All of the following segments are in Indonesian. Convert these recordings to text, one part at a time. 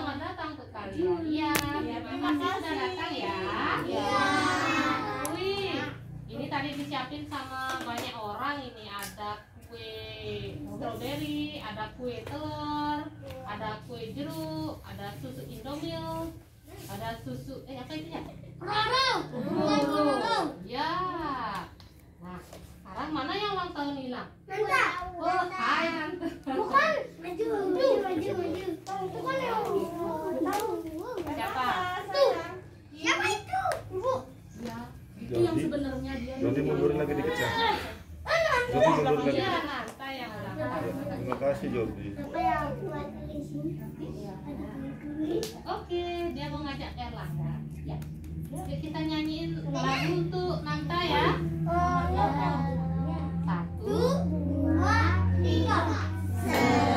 selamat datang ke kalian. Iya, terima kasih sudah datang ya. Iya. Wih, ini tadi disiapin sama banyak orang ini. Ada kue strawberry, ada kue telur, ada kue jeruk, ada susu Indomilk, ada susu apa itu ya? Roro. Ya. Nah, sekarang mana yang ulang tahun hilang? Nanta. Oh, hai Tante. Bukan, maju. Bukan yang Siapa? Tuh. Siapa itu? Ibu. Ya, Itu yang sebenarnya dia. Jadi mundurin lagi dikit ya. Jadi mundurin lagi. iya Nanta yang ulang tahun. Terima kasih Jordi. Apa yang buat di sini? Oke, dia mau ngajak Erlangga. Ya. Yuk kita nyanyiin lagu untuk Nanta ya. Oh, ya. 1, 2, 3.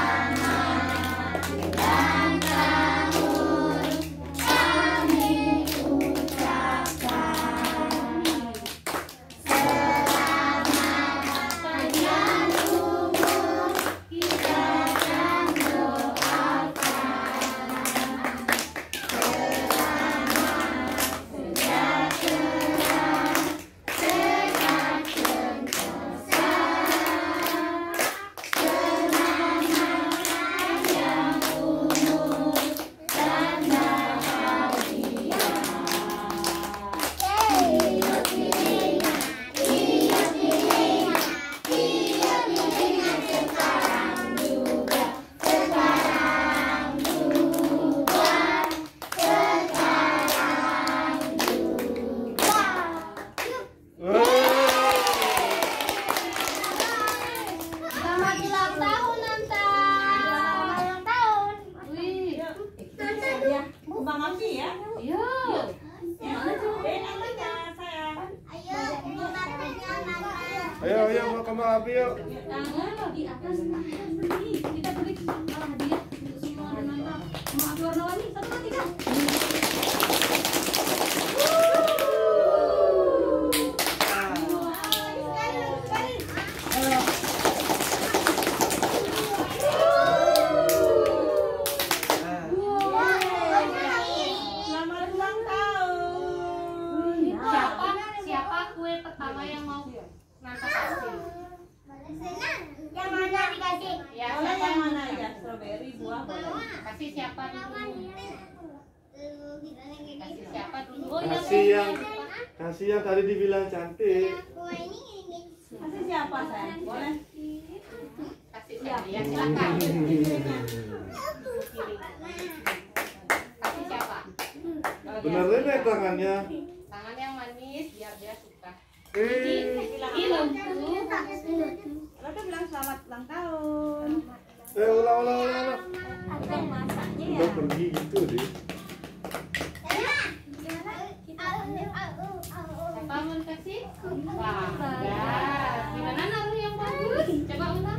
Selamat ulang tahun Nanta. Ulang tahun. Wih. Bang Abi ya? Yuk. Ayo mau ke Abi yuk. Tangan di atas nih. Kita beri hadiah untuk semua Nanta. Maaf warna-warni. 1, 2, 3. Selamat ulang tahun. Siapa kue pertama yang mau Nanta kasih? Yang mana dikasih? Ya, Boleh siapa yang mana aja? Strawberry, buah, boleh. kasih siapa dulu? Kasih siapa dulu? Oh, Kasih yang tadi dibilang cantik. Kasih siapa sayang? Boleh. Kasih siapa? Ya, silakan. Kasih siapa? Benerin ya tangannya. Tangan yang manis biar dia suka. Ini Ilum. Lalu bilang selamat ulang tahun. Ulang. Ada masaknya ya. Udah pergi gitu deh. Siapa mau dikasih? Wah, ya. Gimana naruh yang bagus? Coba ulang.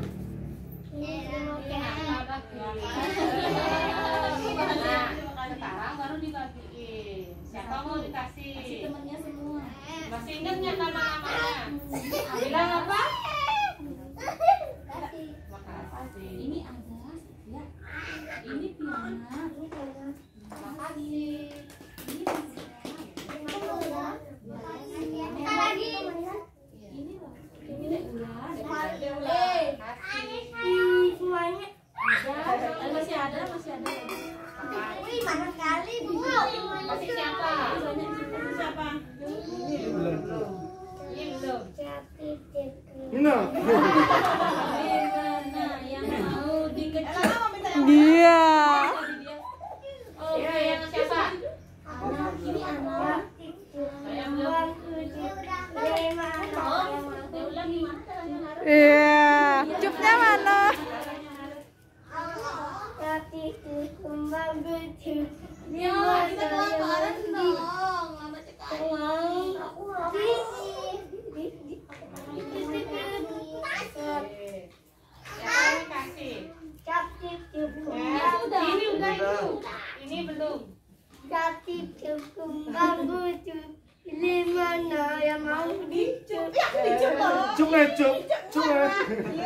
Nah, sekarang baru dibagiin. Siapa mau dikasih? Temennya semua. Masih ingat nggak nama-namanya? Bilang apa? Makasih. Ini ada ya. Ini Piana. Makasih. Ini ini Ulan. Kasih. Semuanya. Masih ada. Wih, mana kali bu? Kasih siapa? Siapa? Ini belum. Mina. Gimana yang mau dikecil? Dia. Oh, Ya, yang siapa? ini anak. Yang belum. Oh, ulang gimana? Iya. Cupnya mana? Ya, kita kelaparan dong. Lama sekali. Ya, kasih. Ya, ini udah itu. Ini belum. Ini mana yang mau dicup? Cup.